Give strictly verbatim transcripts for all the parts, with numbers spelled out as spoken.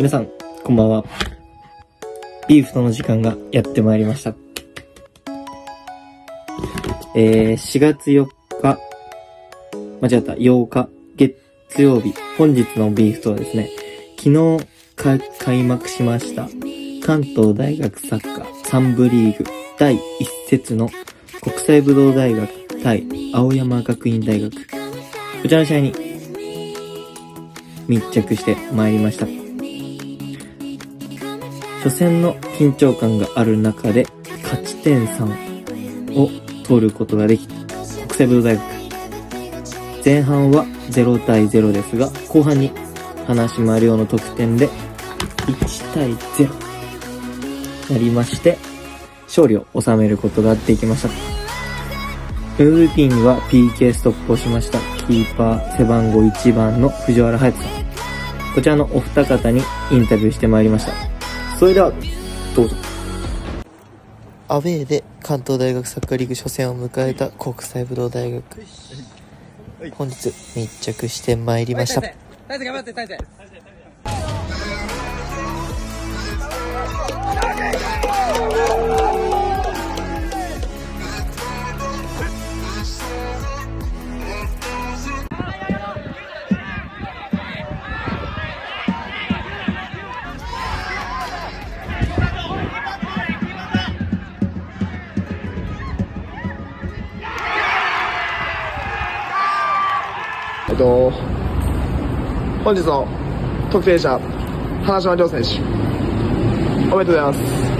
皆さん、こんばんは。ビーフとの時間がやってまいりました。えー、しがつよっか、間違った、ようか、月曜日、本日のビーフとはですね、昨日か開幕しました、関東大学サッカーさん部リーグだいいっ節の国際武道大学対青山学院大学、こちらの試合に密着してまいりました。初戦の緊張感がある中で勝ち点さんを取ることができ、国際武道大学前半はゼロたいゼロですが、後半に花島亮の得点でいちたいゼロなりまして、勝利を収めることができました。 エムブイピー には ピーケー ストップをしましたキーパー背番号いちばんの藤原隼人さん、こちらのお二方にインタビューしてまいりました。それではどうぞ。アウェーで関東大学サッカーリーグ初戦を迎えた国際武道大学、本日密着してまいりました。 大勢頑張って、大勢。 えっと、本日の得点者、花島亮選手、おめでとうございます。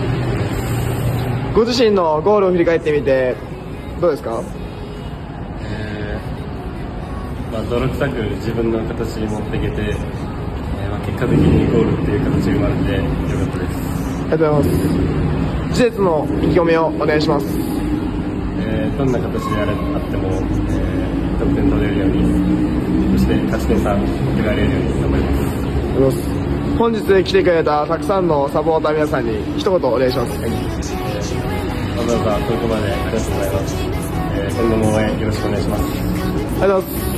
ご自身のゴールを振り返ってみて、どうですか？ えーまあ、泥臭く自分の形に持っていけて、えーまあ、結果的にゴールっていう形が生まれてよかったです。 ありがとうございます。次節の意気込みをお願いします。 えー、どんな形であれあっても、えー得点取れるように、そして勝ち点さん得られるように頑張ります。 ありがとうございます。本日来てくれたたくさんのサポーター皆さんに一言お願いします。はい、 えー、わざわざ遠くまでありがとうございます。えー、今後も応援よろしくお願いします。 ありがとうございます。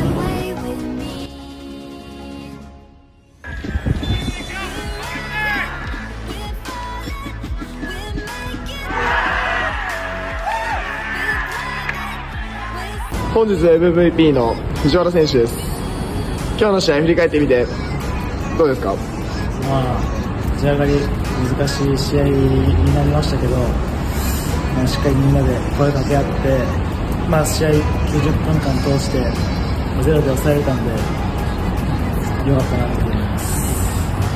本日 エムブイピー の藤原選手です。今日の試合振り返ってみてどうですか？ まあ、立ち上がり難しい試合になりましたけど、まあ、しっかりみんなで声かけ合って、まあ、試合きゅうじゅっぷんかん通してゼロで抑えれたんで良かったなと思います。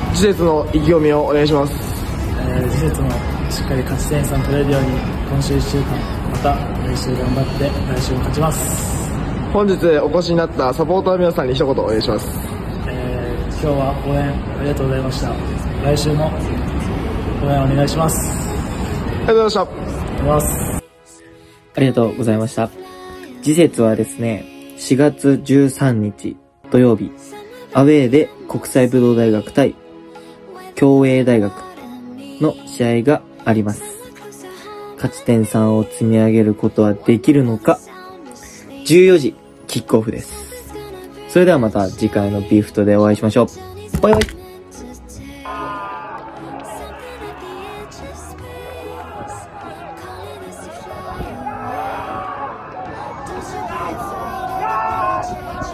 次節の意気込みをお願いします。 えー、次節もしっかり勝ち点さん取れるように今週いっしゅうかんまた来週頑張って来週も勝ちます。 本日お越しになったサポーターの皆さんに一言お願いします。 えー、今日は応援ありがとうございました。来週も応援お願いします。 ありがとうございました。 ありがとうございます。 ありがとうございました。次節はですね、しがつじゅうさんにち土曜日、アウェーで国際武道大学対共栄大学の試合があります。勝ち点さんを積み上げることはできるのか、じゅうよじキックオフです。それではまた次回のビーフトでお会いしましょう。バイバイ。 あ